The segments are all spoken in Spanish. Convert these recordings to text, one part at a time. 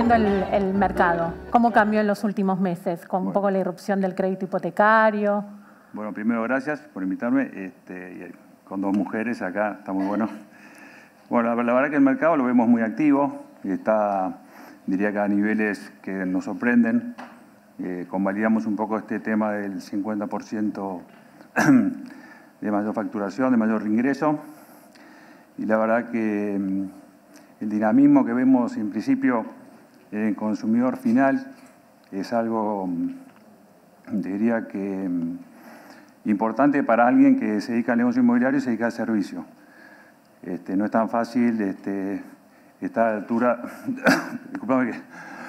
viendo el mercado? ¿Cómo cambió en los últimos meses? Con un poco la irrupción del crédito hipotecario. Bueno, primero gracias por invitarme. Con dos mujeres acá, está muy bueno. Bueno, la verdad que el mercado lo vemos muy activo. Está, diría que a niveles que nos sorprenden. Convalidamos un poco este tema del 50% de mayor facturación, de mayor ingreso. Y la verdad que el dinamismo que vemos en principio en el consumidor final es algo, diría que importante para alguien que se dedica al negocio inmobiliario y se dedica al servicio. No es tan fácil estar a la altura. Disculpame que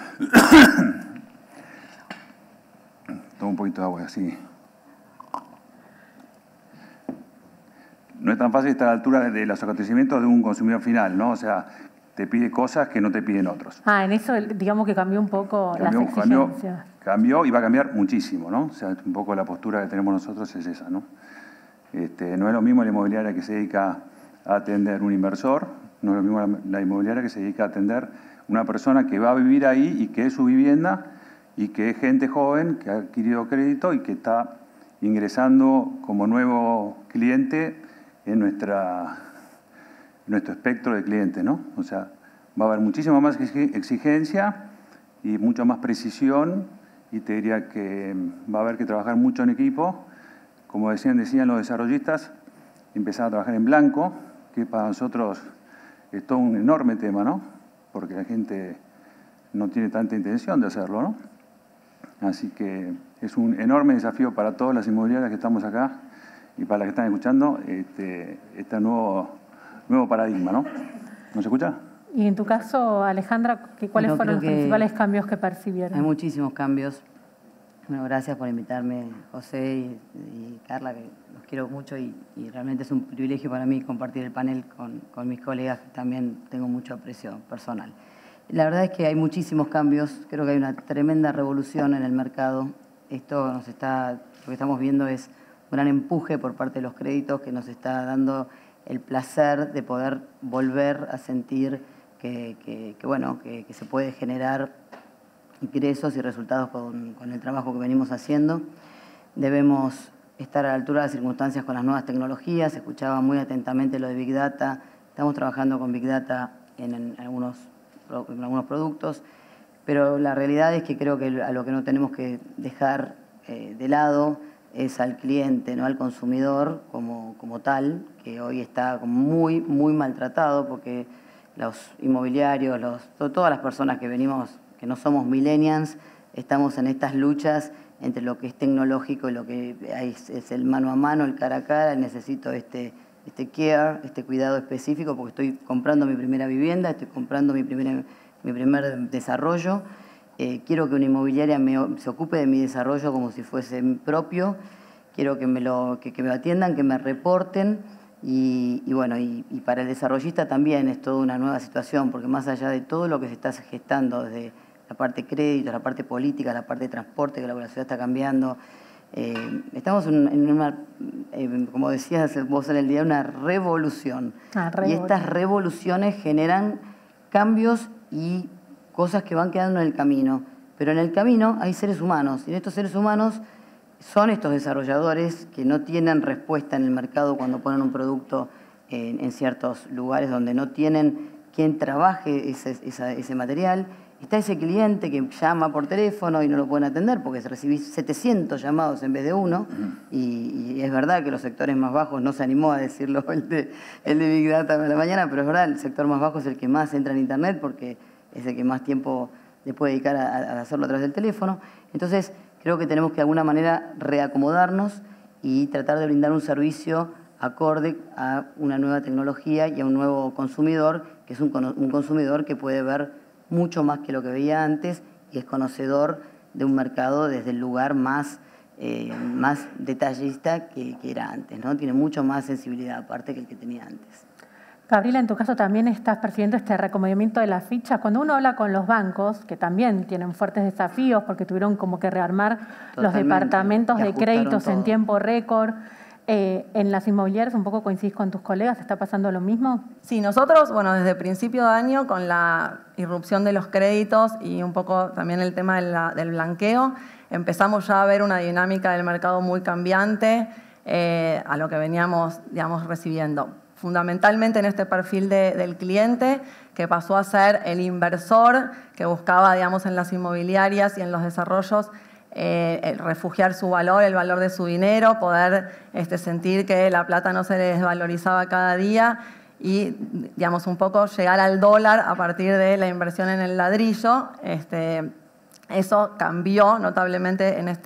tomo un poquito de agua así. No es tan fácil estar a la altura de los acontecimientos de un consumidor final, ¿no? O sea, te pide cosas que no te piden otros. En eso digamos que cambió un poco las exigencias. Cambió y va a cambiar muchísimo, ¿no? O sea, un poco la postura que tenemos nosotros es esa, ¿no? No es lo mismo la inmobiliaria que se dedica a atender un inversor, no es lo mismo la inmobiliaria que se dedica a atender una persona que va a vivir ahí y que es su vivienda y que es gente joven que ha adquirido crédito y que está ingresando como nuevo cliente en nuestro espectro de clientes, ¿no? O sea, va a haber muchísima más exigencia y mucha más precisión y te diría que va a haber que trabajar mucho en equipo. Como decían los desarrollistas, empezar a trabajar en blanco, que para nosotros es todo un enorme tema, ¿no? Porque la gente no tiene tanta intención de hacerlo, ¿no? Así que es un enorme desafío para todas las inmobiliarias que estamos acá y para las que están escuchando este nuevo paradigma, ¿no? ¿No se escucha? Y en tu caso, Alejandra, ¿cuáles fueron los principales cambios que percibieron? Hay muchísimos cambios. Bueno, gracias por invitarme, José y Carla, que los quiero mucho y realmente es un privilegio para mí compartir el panel con mis colegas, que también tengo mucho aprecio personal. La verdad es que hay muchísimos cambios, creo que hay una tremenda revolución en el mercado. Lo que estamos viendo es un gran empuje por parte de los créditos que nos está dando el placer de poder volver a sentir que se puede generar ingresos y resultados con el trabajo que venimos haciendo. Debemos estar a la altura de las circunstancias con las nuevas tecnologías. Escuchaba muy atentamente lo de Big Data. Estamos trabajando con Big Data en algunos productos, pero la realidad es que creo que a lo que no tenemos que dejar de lado es al cliente, no al consumidor como tal, que hoy está muy, muy maltratado porque los inmobiliarios, todas las personas que venimos, que no somos millennials, estamos en estas luchas entre lo que es tecnológico y lo que es el mano a mano, el cara a cara. Necesito este care, este cuidado específico porque estoy comprando mi primera vivienda, estoy comprando mi primer desarrollo. Quiero que una inmobiliaria se ocupe de mi desarrollo como si fuese propio. Quiero que me atiendan, que me reporten. Y para el desarrollista también es toda una nueva situación, porque más allá de todo lo que se está gestando desde la parte crédito, la parte política, la parte de transporte, que la ciudad está cambiando, estamos en una, como decías vos en el día, una revolución. Y estas revoluciones generan cambios y cosas que van quedando en el camino. Pero en el camino hay seres humanos, y en estos seres humanos son estos desarrolladores que no tienen respuesta en el mercado cuando ponen un producto en ciertos lugares donde no tienen quien trabaje ese material. Está ese cliente que llama por teléfono y no lo pueden atender porque recibís 700 llamados en vez de uno. Y es verdad que los sectores más bajos, no se animó a decirlo el de Big Data de la mañana, pero es verdad, el sector más bajo es el que más entra en Internet porque es el que más tiempo le puede dedicar a hacerlo a través del teléfono. Entonces, creo que tenemos que de alguna manera reacomodarnos y tratar de brindar un servicio acorde a una nueva tecnología y a un nuevo consumidor, que es un consumidor que puede ver mucho más que lo que veía antes y es conocedor de un mercado desde el lugar más detallista que era antes, ¿no? Tiene mucho más sensibilidad aparte que el que tenía antes. Gabriela, en tu caso también estás percibiendo este reacomodamiento de las fichas. Cuando uno habla con los bancos, que también tienen fuertes desafíos porque tuvieron como que rearmar los departamentos de créditos en tiempo récord, ¿En las inmobiliarias un poco coincidís con tus colegas? ¿Está pasando lo mismo? Sí, nosotros, bueno, desde principio de año, con la irrupción de los créditos y un poco también el tema del blanqueo, empezamos ya a ver una dinámica del mercado muy cambiante a lo que veníamos, digamos, recibiendo. Fundamentalmente en este perfil del cliente, que pasó a ser el inversor que buscaba, digamos, en las inmobiliarias y en los desarrollos refugiar su valor, el valor de su dinero, poder sentir que la plata no se le desvalorizaba cada día y, digamos, un poco llegar al dólar a partir de la inversión en el ladrillo. Eso cambió notablemente en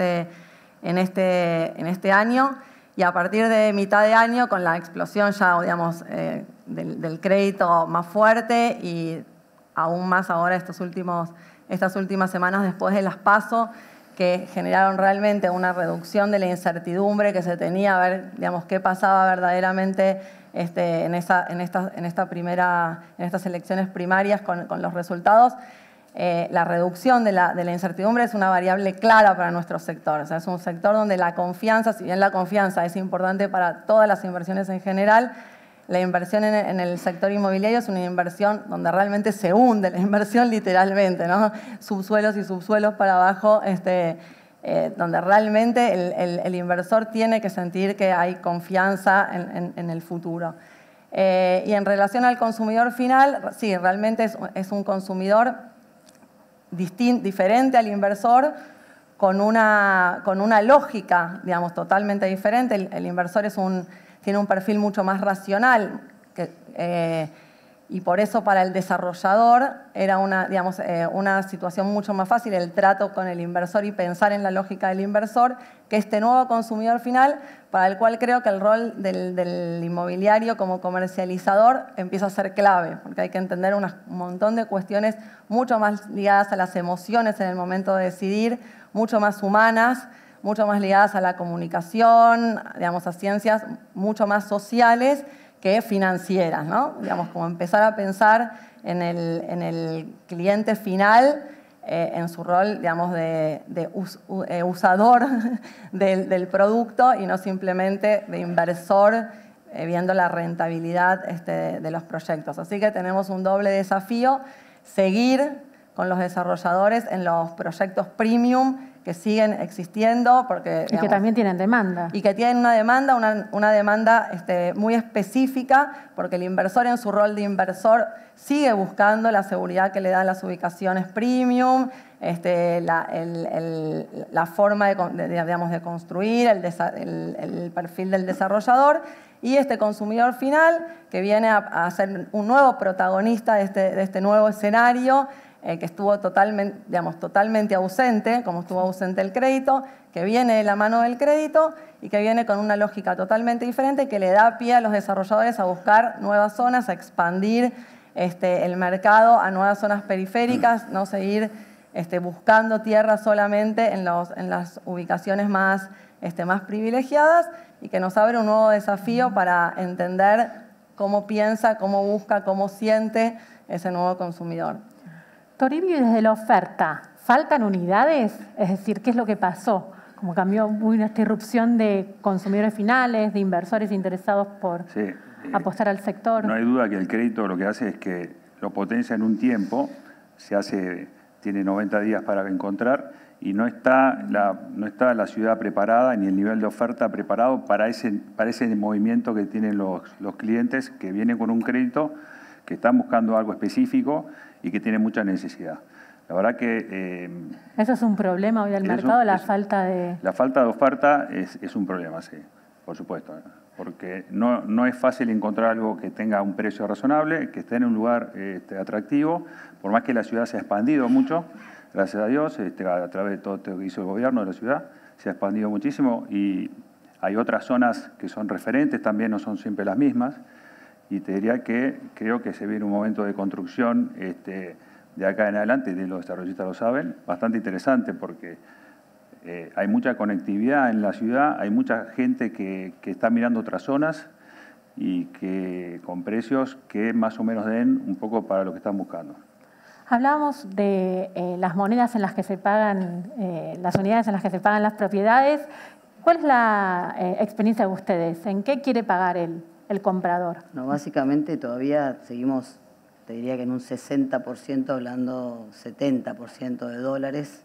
este año, y a partir de mitad de año, con la explosión ya, digamos, del crédito más fuerte y aún más ahora estas últimas semanas después de las PASO, que generaron realmente una reducción de la incertidumbre que se tenía, a ver, digamos, qué pasaba verdaderamente en estas elecciones primarias con los resultados. La reducción de la incertidumbre es una variable clara para nuestro sector. O sea, es un sector donde la confianza, si bien la confianza es importante para todas las inversiones en general, la inversión en el sector inmobiliario es una inversión donde realmente se hunde la inversión literalmente, ¿no? Subsuelos y subsuelos para abajo, donde realmente el inversor tiene que sentir que hay confianza en el futuro. Y en relación al consumidor final, sí, realmente es un consumidor diferente al inversor, con una lógica, digamos, totalmente diferente. El inversor tiene un perfil mucho más racional y por eso para el desarrollador era una situación mucho más fácil el trato con el inversor y pensar en la lógica del inversor que este nuevo consumidor final, para el cual creo que el rol del inmobiliario como comercializador empieza a ser clave, porque hay que entender un montón de cuestiones mucho más ligadas a las emociones en el momento de decidir, mucho más humanas, mucho más ligadas a la comunicación, digamos, a ciencias mucho más sociales que financieras, ¿no? Digamos, como empezar a pensar en el cliente final, en su rol, digamos, de usador del producto y no simplemente de inversor viendo la rentabilidad de los proyectos. Así que tenemos un doble desafío: seguir con los desarrolladores en los proyectos premium que siguen existiendo, porque, digamos, y que también tienen demanda. Y que tienen una demanda muy específica, porque el inversor en su rol de inversor sigue buscando la seguridad que le dan las ubicaciones premium, la forma de construir, el perfil del desarrollador, y este consumidor final que viene a ser un nuevo protagonista de este nuevo escenario, que estuvo totalmente ausente, como estuvo ausente el crédito, que viene de la mano del crédito y que viene con una lógica totalmente diferente, que le da pie a los desarrolladores a buscar nuevas zonas, a expandir el mercado a nuevas zonas periféricas, no seguir buscando tierra solamente en las ubicaciones más privilegiadas, y que nos abre un nuevo desafío para entender cómo piensa, cómo busca, cómo siente ese nuevo consumidor. Toribio, desde la oferta, ¿faltan unidades? Es decir, ¿qué es lo que pasó? Como cambió muy esta irrupción de consumidores finales, de inversores interesados por apostar al sector. No hay duda que el crédito lo que hace es que lo potencia en un tiempo, tiene 90 días para encontrar, y no está la ciudad preparada ni el nivel de oferta preparado para ese movimiento que tienen los clientes que vienen con un crédito, que están buscando algo específico y que tiene mucha necesidad. La verdad que... ¿Eso es un problema hoy del mercado, la falta de...? La falta de oferta es un problema, sí, por supuesto. Porque no es fácil encontrar algo que tenga un precio razonable, que esté en un lugar atractivo, por más que la ciudad se ha expandido mucho, gracias a Dios, a través de todo lo que hizo el gobierno de la ciudad, se ha expandido muchísimo, y hay otras zonas que son referentes, también no son siempre las mismas. Y te diría que creo que se viene un momento de construcción de acá en adelante, y los desarrollistas lo saben, bastante interesante, porque hay mucha conectividad en la ciudad, hay mucha gente que está mirando otras zonas y que con precios que más o menos den un poco para lo que están buscando. Hablábamos de las monedas en las que se pagan, las unidades en las que se pagan las propiedades. ¿Cuál es la experiencia de ustedes? ¿En qué quiere pagar el comprador? No, básicamente todavía seguimos, te diría que en un 60%, hablando 70% de dólares,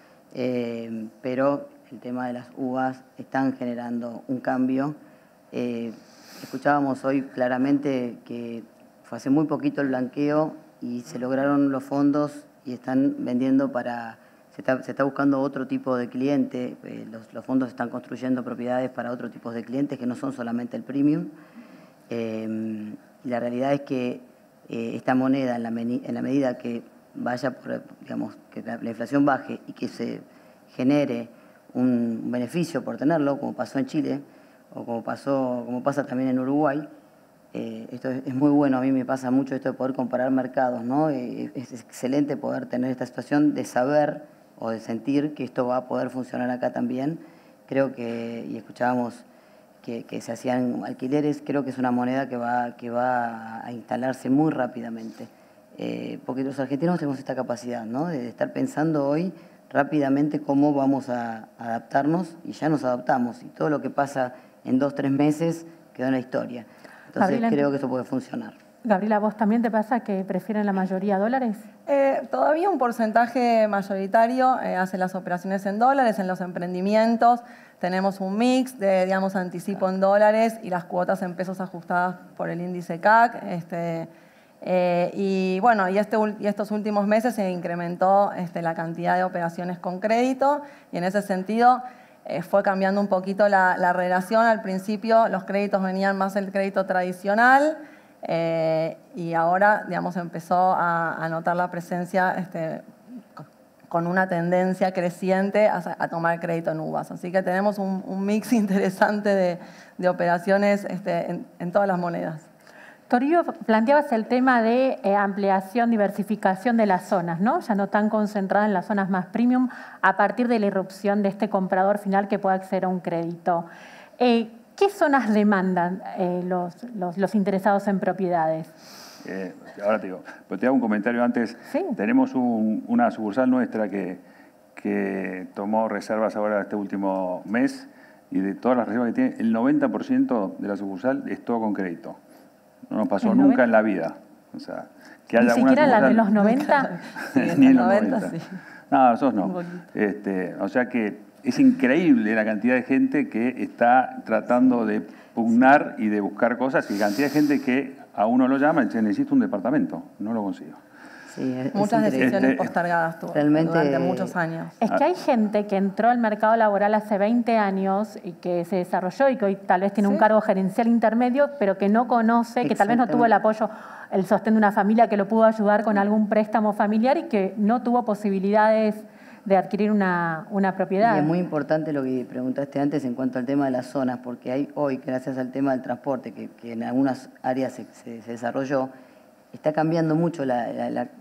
pero el tema de las uvas están generando un cambio. Escuchábamos hoy claramente que fue hace muy poquito el blanqueo y se lograron los fondos y están vendiendo para... Se está buscando otro tipo de cliente, los fondos están construyendo propiedades para otro tipo de clientes que no son solamente el premium. Y la realidad es que esta moneda, en la medida que vaya por, digamos, que la inflación baje y que se genere un beneficio por tenerlo, como pasó en Chile, o como pasa también en Uruguay, esto es muy bueno. A mí me pasa mucho esto de poder comparar mercados, ¿no? Es excelente poder tener esta situación de saber o de sentir que esto va a poder funcionar acá también. Creo que, y escuchábamos que se hacían alquileres, creo que es una moneda que va a instalarse muy rápidamente. Porque los argentinos tenemos esta capacidad, ¿no? De estar pensando hoy rápidamente cómo vamos a adaptarnos, y ya nos adaptamos. Y todo lo que pasa en 2 o 3 meses quedó en la historia. Entonces Gabriela, creo que eso puede funcionar. Gabriela, ¿vos también te pasa que prefieren la mayoría dólares? Todavía un porcentaje mayoritario hace las operaciones en dólares. En los emprendimientos tenemos un mix de, digamos, anticipo en dólares y las cuotas en pesos ajustadas por el índice CAC. Y bueno, y estos últimos meses se incrementó la cantidad de operaciones con crédito, y en ese sentido fue cambiando un poquito la relación. Al principio los créditos venían más del crédito tradicional, y ahora, digamos, empezó a notar la presencia con una tendencia creciente a tomar crédito en uvas. Así que tenemos un mix interesante de operaciones en todas las monedas. Toribio, planteabas el tema de ampliación, diversificación de las zonas, ¿no? Ya no tan concentrada en las zonas más premium a partir de la irrupción de este comprador final que pueda acceder a un crédito. ¿Qué zonas demandan los interesados en propiedades? Ahora te digo, pero te hago un comentario antes. ¿Sí? Tenemos una sucursal nuestra que tomó reservas ahora este último mes, y de todas las reservas que tiene, el 90% de la sucursal es todo con crédito. No nos pasó nunca en la vida. O sea, que haya ¿Ni siquiera la de los 90? Sí, ni en los 90, 90. sí. No, nosotros no. O sea que es increíble la cantidad de gente que está tratando de pugnar y de buscar cosas, y la cantidad de gente que a uno lo llama y dice: necesito un departamento, no lo consigo. Sí, muchas decisiones postergadas durante muchos años. Es que hay gente que entró al mercado laboral hace 20 años y que se desarrolló y que hoy tal vez tiene un cargo gerencial intermedio, pero que no conoce, que tal vez no tuvo el apoyo, el sostén de una familia que lo pudo ayudar con algún préstamo familiar, y que no tuvo posibilidades de adquirir una propiedad. Y es muy importante lo que preguntaste antes en cuanto al tema de las zonas, porque hay hoy, gracias al tema del transporte, que en algunas áreas se desarrolló, está cambiando mucho la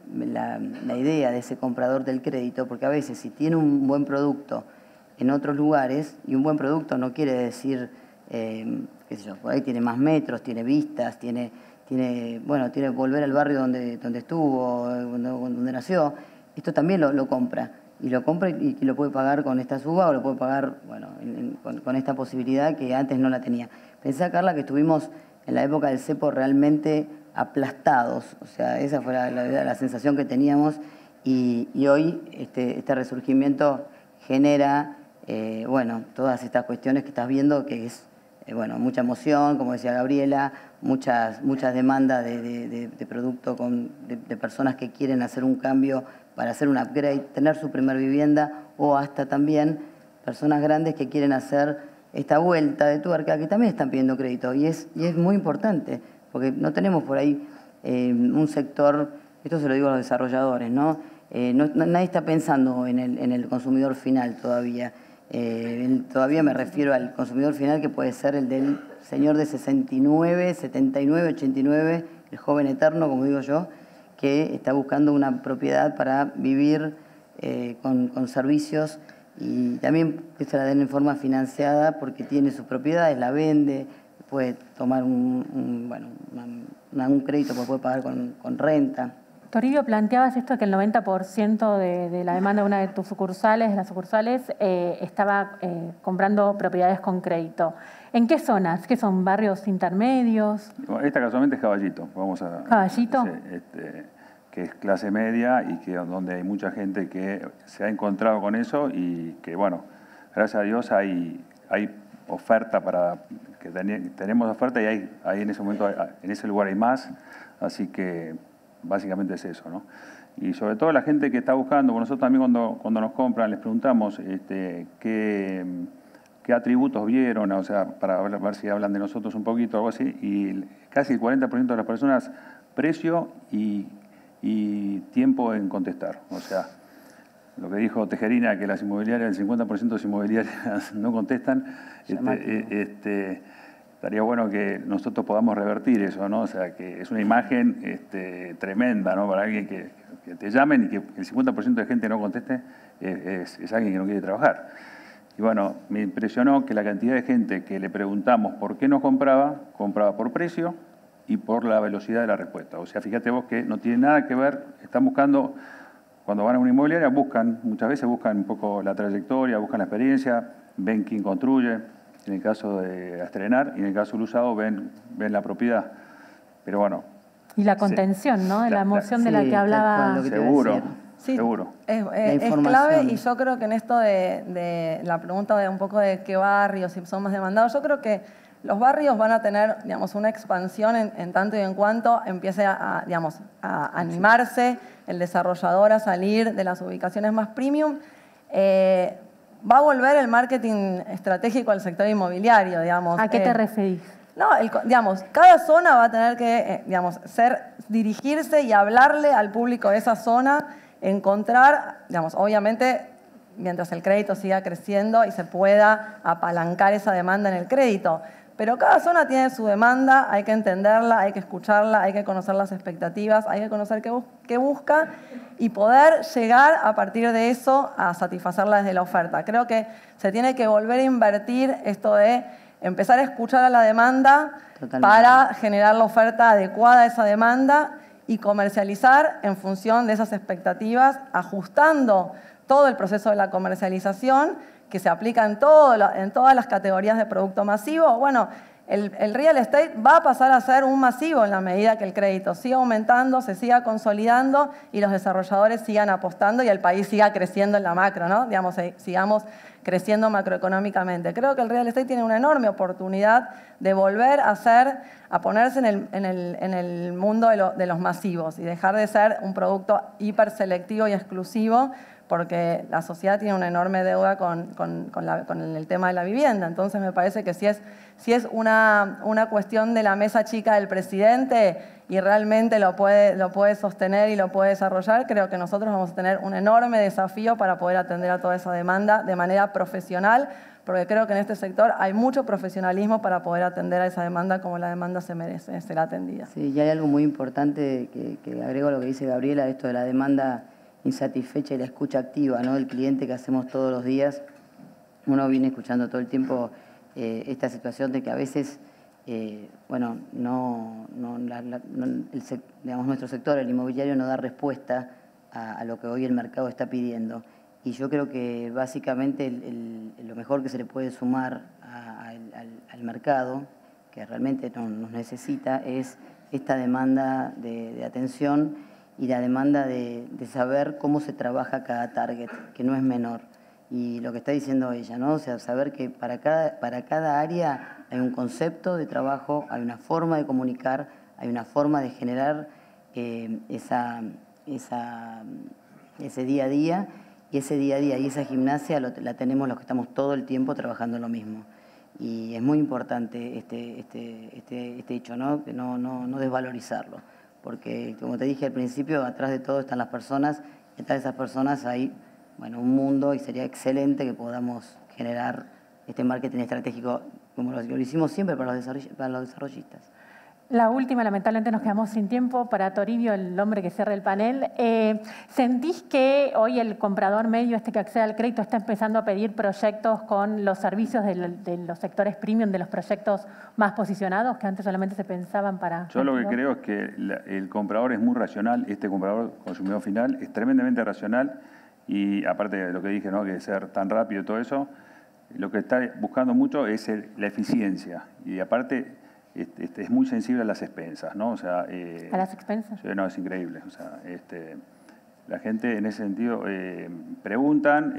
idea de ese comprador del crédito, porque a veces si tiene un buen producto en otros lugares, y un buen producto no quiere decir, qué sé yo, por ahí tiene más metros, tiene vistas, tiene volver al barrio donde estuvo, donde nació, esto también lo compra. Y lo compra y lo puede pagar con esta suba, o lo puede pagar con esta posibilidad que antes no la tenía. Pensá, Carla, que estuvimos en la época del cepo realmente aplastados. O sea, esa fue la sensación que teníamos, y hoy este resurgimiento genera todas estas cuestiones que estás viendo, que es mucha emoción, como decía Gabriela, muchas demandas de producto de personas que quieren hacer un cambio para hacer un upgrade, tener su primer vivienda, o hasta también personas grandes que quieren hacer esta vuelta de tuerca, que también están pidiendo crédito. Y es muy importante, porque no tenemos por ahí un sector, esto se lo digo a los desarrolladores, ¿no? Nadie está pensando en el consumidor final todavía. Todavía me refiero al consumidor final, que puede ser el del señor de 69, 79, 89, el joven eterno, como digo yo, que está buscando una propiedad para vivir con servicios, y también que se la den en forma financiada, porque tiene sus propiedades, la vende, puede tomar un crédito, porque puede pagar con renta. Toribio, planteabas esto que el 90% de la demanda de una de tus sucursales, de las sucursales, estaba comprando propiedades con crédito. ¿En qué zonas? ¿Qué son? ¿Barrios intermedios? Esta casualmente es Caballito. ¿Caballito? Sí, que es clase media y que donde hay mucha gente que se ha encontrado con eso y que, bueno, gracias a Dios hay oferta tenemos oferta y hay en ese momento, en ese lugar hay más, así que básicamente es eso, ¿no? Y sobre todo la gente que está buscando, nosotros también cuando nos compran les preguntamos qué atributos vieron, o sea, para ver si hablan de nosotros un poquito o algo así, y casi el 40% de las personas, precio y tiempo en contestar. O sea, lo que dijo Tejerina, que las inmobiliarias, el 50% de las inmobiliarias no contestan, estaría bueno que nosotros podamos revertir eso, ¿no? O sea, que es una imagen tremenda, ¿no? Para alguien que te llamen y que el 50% de gente no conteste, es alguien que no quiere trabajar. Y bueno, me impresionó que la cantidad de gente que le preguntamos por qué no compraba por precio y por la velocidad de la respuesta. O sea, fíjate vos que no tiene nada que ver, están buscando, cuando van a una inmobiliaria, muchas veces buscan un poco la trayectoria, buscan la experiencia, ven quién construye, en el caso de estrenar, y en el caso del usado ven la propiedad. Pero bueno. Y la contención, ¿no? La emoción de la que hablaba. Seguro. Sí, seguro. Es clave, y yo creo que en esto de la pregunta de un poco de qué barrios, si son más demandados, yo creo que los barrios van a tener, digamos, una expansión en tanto y en cuanto empiece a animarse el desarrollador a salir de las ubicaciones más premium. Va a volver el marketing estratégico al sector inmobiliario, digamos. ¿A qué te referís? No, digamos, cada zona va a tener que, dirigirse y hablarle al público de esa zona, encontrar, digamos, obviamente, mientras el crédito siga creciendo y se pueda apalancar esa demanda en el crédito. Pero cada zona tiene su demanda, hay que entenderla, hay que escucharla, hay que conocer las expectativas, hay que conocer qué busca y poder llegar a partir de eso a satisfacerla desde la oferta. Creo que se tiene que volver a invertir esto de empezar a escuchar a la demanda. Totalmente. Para generar la oferta adecuada a esa demanda y comercializar en función de esas expectativas, ajustando todo el proceso de la comercialización que se aplica en todas las categorías de producto masivo. Bueno, el real estate va a pasar a ser un masivo en la medida que el crédito siga aumentando, se siga consolidando y los desarrolladores sigan apostando y el país siga creciendo en la macro, ¿no? Digamos, sigamos creciendo macroeconómicamente. Creo que el real estate tiene una enorme oportunidad de volver a ponerse en el mundo de los masivos y dejar de ser un producto hiper selectivo y exclusivo, porque la sociedad tiene una enorme deuda con el tema de la vivienda. Entonces me parece que si es una cuestión de la mesa chica del presidente y realmente lo puede sostener y lo puede desarrollar, creo que nosotros vamos a tener un enorme desafío para poder atender a toda esa demanda de manera profesional, porque creo que en este sector hay mucho profesionalismo para poder atender a esa demanda como la demanda se merece ser atendida. Sí, y hay algo muy importante que agrego a lo que dice Gabriela, esto de la demanda insatisfecha y la escucha activa, ¿no? Del cliente que hacemos todos los días. Uno viene escuchando todo el tiempo esta situación de que a veces, nuestro sector, el inmobiliario, no da respuesta a lo que hoy el mercado está pidiendo. Y yo creo que básicamente lo mejor que se le puede sumar al mercado, que realmente nos necesita, es esta demanda de atención y la demanda de saber cómo se trabaja cada target, que no es menor. Y lo que está diciendo ella, ¿no? O sea, saber que para cada área hay un concepto de trabajo, hay una forma de comunicar, hay una forma de generar ese día a día, y ese día a día y esa gimnasia la tenemos los que estamos todo el tiempo trabajando en lo mismo. Y es muy importante este hecho, ¿no? Que no desvalorizarlo. Porque, como te dije al principio, atrás de todo están las personas, y atrás de esas personas hay un mundo, y sería excelente que podamos generar este marketing estratégico como lo hicimos siempre para los desarrollistas. La última, lamentablemente nos quedamos sin tiempo. Para Toribio, el hombre que cierra el panel. ¿Sentís que hoy el comprador medio, que accede al crédito, está empezando a pedir proyectos con los servicios de los sectores premium, de los proyectos más posicionados, que antes solamente se pensaban para... Yo lo que creo es que el comprador es muy racional, este comprador consumidor final es tremendamente racional y aparte de lo que dije, ¿no?, que ser tan rápido y todo eso, lo que está buscando mucho es la eficiencia y aparte... es muy sensible a las expensas, ¿no? O sea, ¿a las expensas? No, es increíble. O sea, la gente en ese sentido preguntan,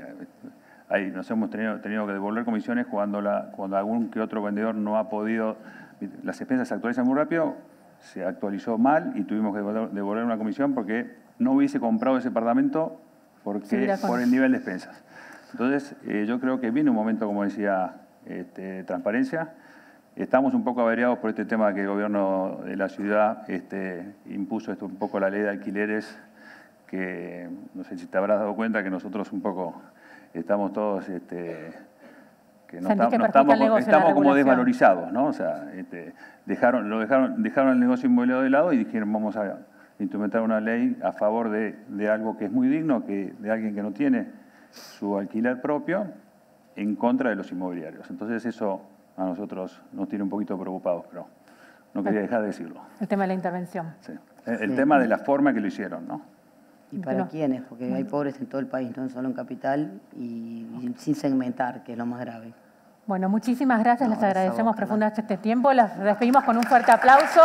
nos hemos tenido que devolver comisiones cuando algún que otro vendedor no ha podido, las expensas se actualizan muy rápido, se actualizó mal y tuvimos que devolver una comisión porque no hubiese comprado ese departamento por el nivel de expensas. Entonces, yo creo que viene un momento, como decía, transparencia. Estamos un poco averiados por este tema que el gobierno de la ciudad impuso un poco la ley de alquileres, que no sé si te habrás dado cuenta que nosotros un poco estamos todos, que no estamos como desvalorizados, ¿no? O sea, dejaron el negocio inmobiliario de lado y dijeron vamos a instrumentar una ley a favor de algo que es muy digno, de alguien que no tiene su alquiler propio, en contra de los inmobiliarios. Entonces eso a nosotros nos tiene un poquito preocupados, pero no quería dejar de decirlo. El tema de la intervención. Sí. El tema de la forma que lo hicieron, ¿no? ¿Y para quiénes? Porque hay pobres en todo el país, no solo en Capital, y sin segmentar, que es lo más grave. Bueno, muchísimas gracias, les agradecemos profundamente este tiempo, los despedimos con un fuerte aplauso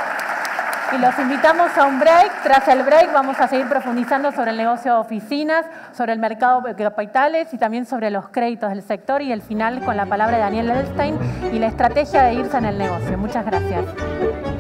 y los invitamos a un break. Tras el break vamos a seguir profundizando sobre el negocio de oficinas, sobre el mercado de capitales y también sobre los créditos del sector y el final con la palabra de Daniel Edelstein y la estrategia de irse en el negocio. Muchas gracias.